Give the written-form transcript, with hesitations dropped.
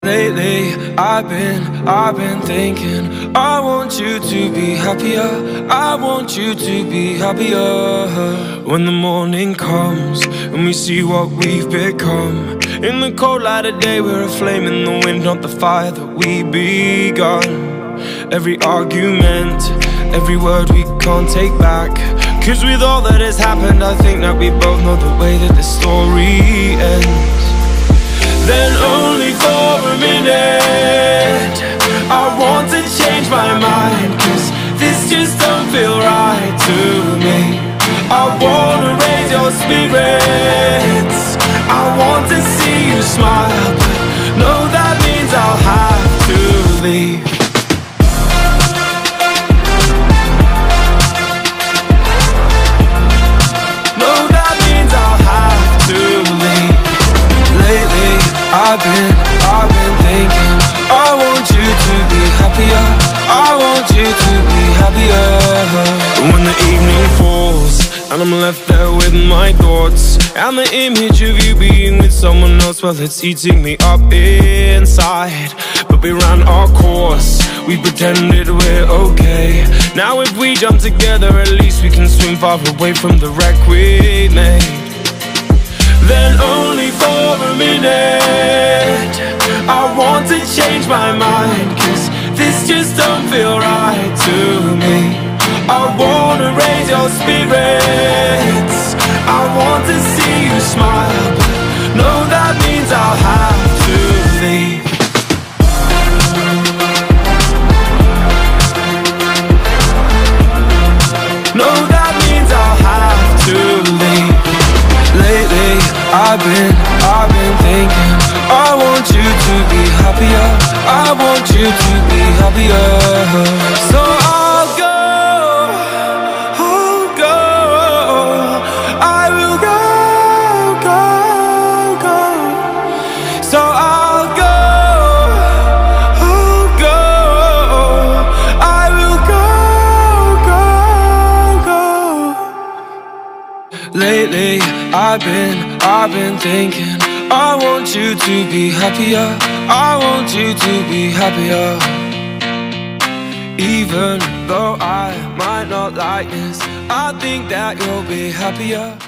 Lately, I've been thinking, I want you to be happier, I want you to be happier. When the morning comes and we see what we've become, in the cold light of day we're a flame in the wind, not the fire that we begun. Every argument, every word we can't take back, 'cause with all that has happened I think that we both know the way that the story ends. Then only for a minute I want to change my mind, 'cause this just don't feel right to me. I wanna raise your spirits, I want to see you smile, but no, that means I'll have to leave. No, that means I'll have to leave. Lately, I've been thinking, I want you to be happier, I want you to be happier. When the evening falls and I'm left there with my thoughts, and the image of you being with someone else, well, it's eating me up inside. But we ran our course, we pretended we're okay. Now if we jump together, at least we can swim far away from the wreck we made. Then only for a minute I want to change my mind, 'cause this just don't feel right to me. I wanna raise your spirits, I want to see you smile, but no, that means I'll have to leave. No, that means I'll have to leave. Lately, I've been thinking, I want you to be happier, I want you to be happier. So I'll go, I will go. So I'll go, I will go. Lately, I've been thinking, I want you to be happier, I want you to be happier. Even though I might not like this, I think that you'll be happier.